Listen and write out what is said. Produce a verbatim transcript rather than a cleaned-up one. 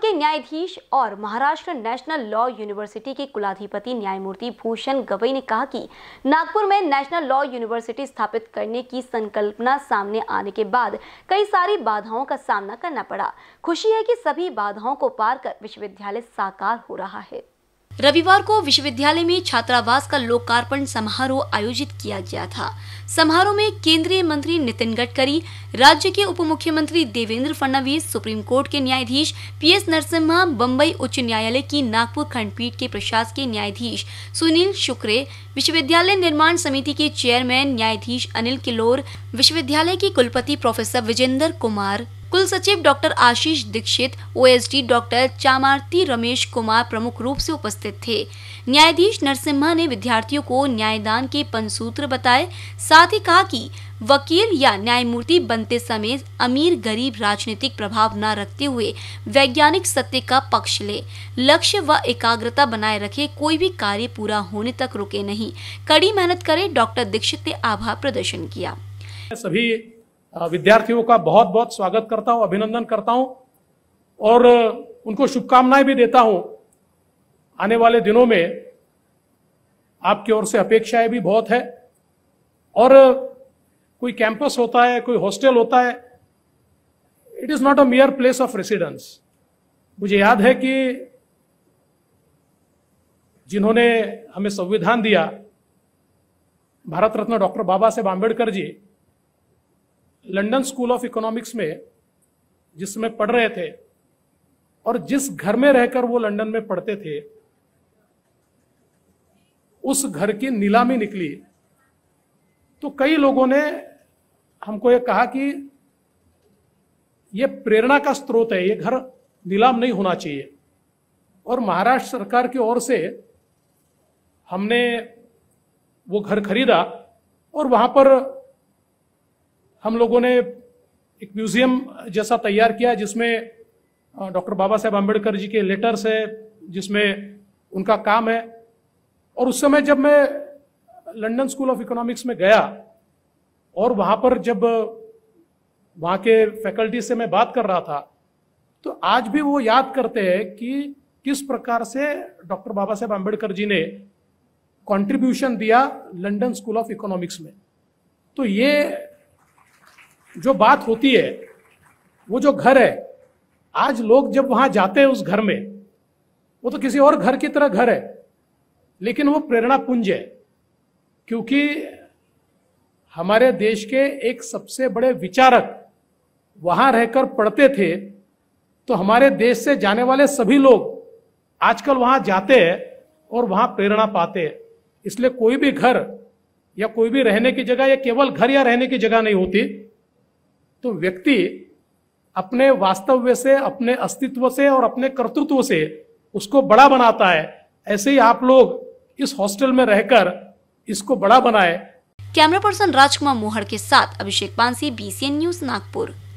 के न्यायाधीश और महाराष्ट्र नेशनल लॉ यूनिवर्सिटी के कुलाधिपति न्यायमूर्ति भूषण गवई ने कहा कि नागपुर में नेशनल लॉ यूनिवर्सिटी स्थापित करने की संकल्पना सामने आने के बाद कई सारी बाधाओं का सामना करना पड़ा। खुशी है कि सभी बाधाओं को पार कर विश्वविद्यालय साकार हो रहा है। रविवार को विश्वविद्यालय में छात्रावास का लोकार्पण समारोह आयोजित किया गया था। समारोह में केंद्रीय मंत्री नितिन गडकरी, राज्य के उप मुख्यमंत्री देवेंद्र फडणवीस, सुप्रीम कोर्ट के न्यायाधीश पी एस नरसिम्हा, बम्बई उच्च न्यायालय की नागपुर खंडपीठ के प्रशासकीय न्यायाधीश सुनील शुक्रे, विश्वविद्यालय निर्माण समिति के चेयरमैन न्यायाधीश अनिल किलोर, विश्वविद्यालय की कुलपति प्रोफेसर विजेंद्र कुमार, कुल सचिव doctor Ashish Dixit, O S D doctor Chamarti Ramesh Kumar प्रमुख रूप से उपस्थित थे। न्यायाधीश नरसिम्हा ने विद्यार्थियों को न्यायदान के पंचसूत्र बताए। साथ ही कहा कि वकील या न्यायमूर्ति बनते समय अमीर गरीब राजनीतिक प्रभाव न रखते हुए वैज्ञानिक सत्य का पक्ष ले, लक्ष्य व एकाग्रता बनाए रखे, कोई भी कार्य पूरा होने तक रुके नहीं, कड़ी मेहनत करे। डॉक्टर दीक्षित ने आभार प्रदर्शन किया। सभी विद्यार्थियों का बहुत बहुत स्वागत करता हूं, अभिनंदन करता हूं और उनको शुभकामनाएं भी देता हूं। आने वाले दिनों में आपकी ओर से अपेक्षाएं भी बहुत है और कोई कैंपस होता है, कोई हॉस्टल होता है, it is not a mere place of residence. मुझे याद है कि जिन्होंने हमें संविधान दिया, Bharat Ratna doctor Baba Saheb Ambedkar ji, London School of Economics में जिसमें पढ़ रहे थे और जिस घर में रहकर वो लंदन में पढ़ते थे, उस घर की नीलामी निकली तो कई लोगों ने हमको ये कहा कि ये प्रेरणा का स्रोत है, ये घर नीलाम नहीं होना चाहिए। और महाराष्ट्र सरकार की ओर से हमने वो घर खरीदा और वहां पर हम लोगों ने एक म्यूजियम जैसा तैयार किया जिसमें डॉक्टर बाबा साहेब आंबेडकर जी के लेटर्स है, जिसमें उनका काम है। और उस समय जब मैं लंदन स्कूल ऑफ इकोनॉमिक्स में गया और वहां पर जब वहां के फैकल्टी से मैं बात कर रहा था, तो आज भी वो याद करते हैं कि किस प्रकार से डॉक्टर बाबा साहेब आंबेडकर जी ने कंट्रीब्यूशन दिया लंदन स्कूल ऑफ इकोनॉमिक्स में। तो ये जो बात होती है, वो जो घर है, आज लोग जब वहां जाते हैं उस घर में, वो तो किसी और घर की तरह घर है, लेकिन वो प्रेरणा पुंज है, क्योंकि हमारे देश के एक सबसे बड़े विचारक वहां रहकर पढ़ते थे। तो हमारे देश से जाने वाले सभी लोग आजकल वहां जाते हैं और वहां प्रेरणा पाते हैं। इसलिए कोई भी घर या कोई भी रहने की जगह, या केवल घर या रहने की जगह नहीं होती, तो व्यक्ति अपने वास्तव्य से, अपने अस्तित्व से और अपने कर्तृत्व से उसको बड़ा बनाता है। ऐसे ही आप लोग इस हॉस्टल में रहकर इसको बड़ा बनाए। कैमरा पर्सन राजकुमार मोहड़ के साथ Abhishek Pansi, B C N news, Nagpur.